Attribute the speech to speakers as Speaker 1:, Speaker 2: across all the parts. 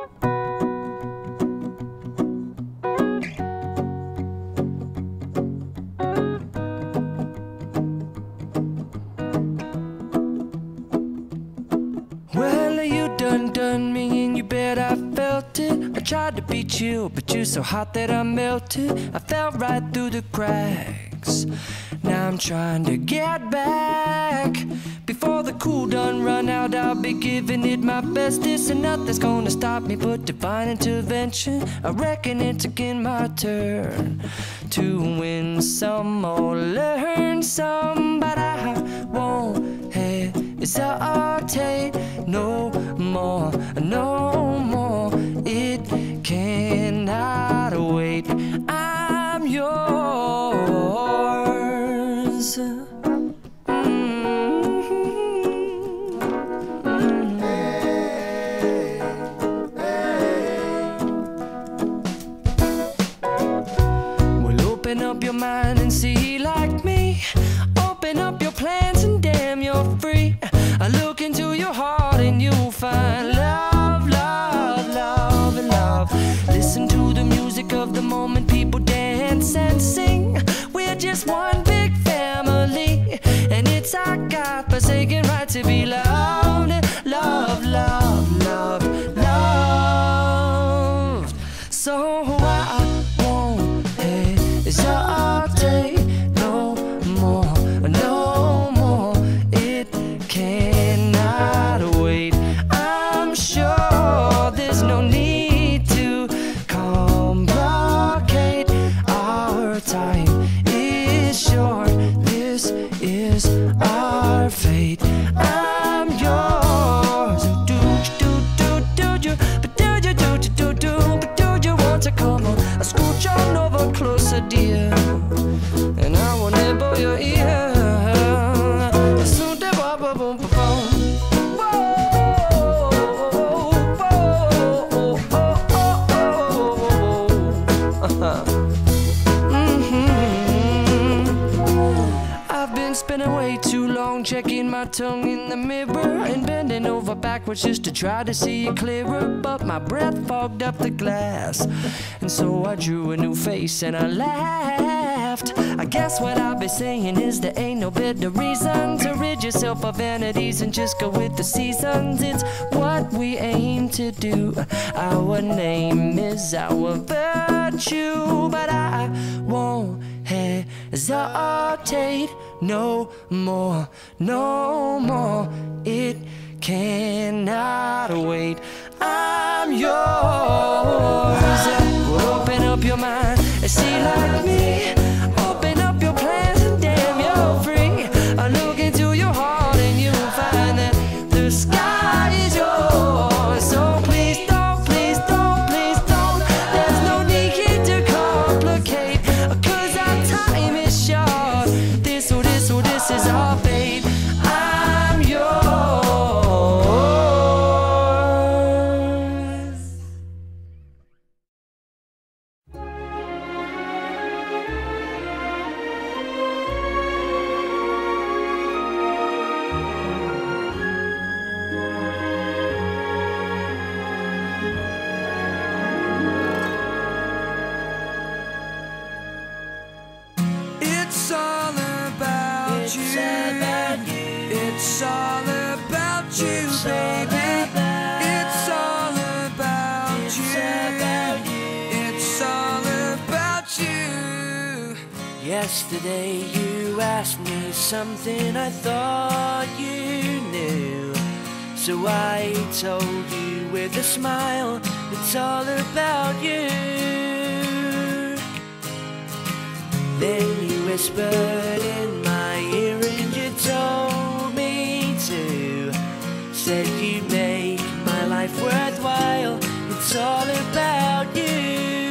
Speaker 1: Well, you done me and you bet I felt it. I tried to be chill, but you're so hot that I melted. I fell right through the cracks. Now I'm trying to get back. Before the cool done run out, I'll be giving it my bestest, and nothing's gonna stop me but divine intervention. I reckon it's again my turn to win some or learn some, but I won't hesitate no more, no more. It cannot wait. I'm yours. Well, open up your mind and see like me. Open up your plans and damn, you're free. I look into your heart and you'll find love, love, love, and love. Listen to the music of the moment, people dance and sing. We're just one big family, and it's our God-forsaken right to be loved. Love, love, love, loved. So I won't hesitate no more, no more. It cannot wait. I'm sure there's no need to complicate. Our time is short. This is our fate. I'm yours. Do you? But do you want to come on? I scooch on over closer, dear, and I will nibble your ear. I've been spinning way too long, checking my tongue in the mirror and bending over backwards just to try to see it clearer. But my breath fogged up the glass, and so I drew a new face and I laughed. I guess what I'll be saying is there ain't no better reason to rid yourself of vanities and just go with the seasons. It's what we aim to do. Our name is our virtue, but I won't hesitate no more, no more. It cannot wait. I'm yours. Open up your mind and see like me. Open up your plans and damn, you're free. I look into your heart and you'll find that the sky is yours. So please don't, please don't, please don't. There's no need here to complicate, 'cause our time is short. This is our fate. I'm yours. It's all about you. It's all about you, baby. It's all about you. It's all about you. Yesterday you asked me something I thought you knew, so I told you with a smile, it's all about you. Then you whispered in my ear and you told me to. Said you make my life worthwhile. It's all about you.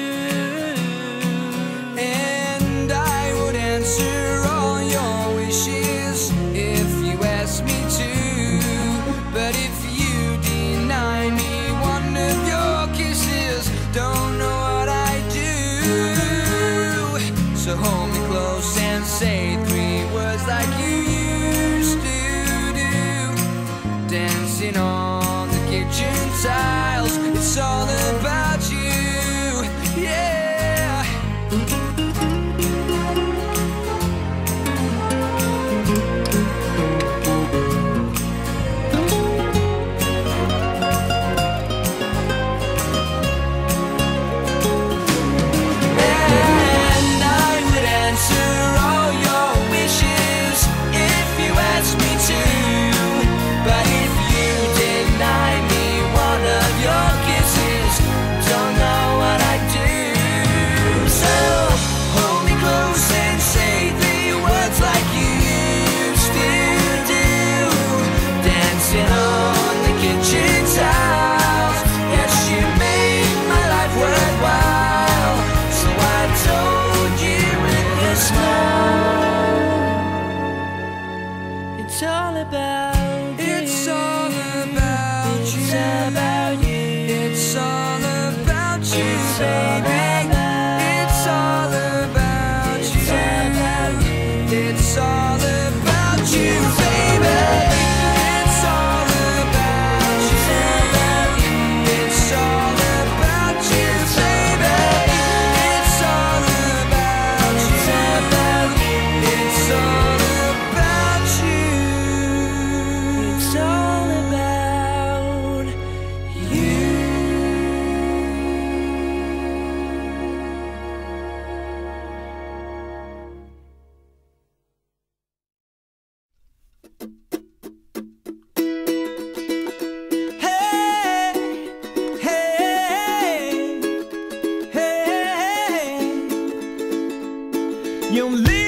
Speaker 1: And I would answer all your wishes if you asked me to. But if you deny me one of your kisses, don't know what I do. So hold me close and say 3 words like you used to do. Dancing on the kitchen tiles, it's all baby. It's all about you. It's all about you, baby. It's all about you. It's all about you, baby. It's all about you. It's all about you. It's all about you. Hey, hey, hey, you live